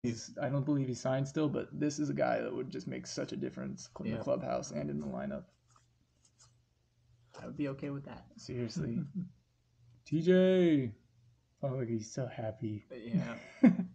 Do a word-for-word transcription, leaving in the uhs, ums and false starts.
He's, I don't believe he's signed still, but this is a guy that would just make such a difference in Yeah. the clubhouse and in the lineup. I would be okay with that. Seriously. T J! Oh, look, he's so happy. Yeah.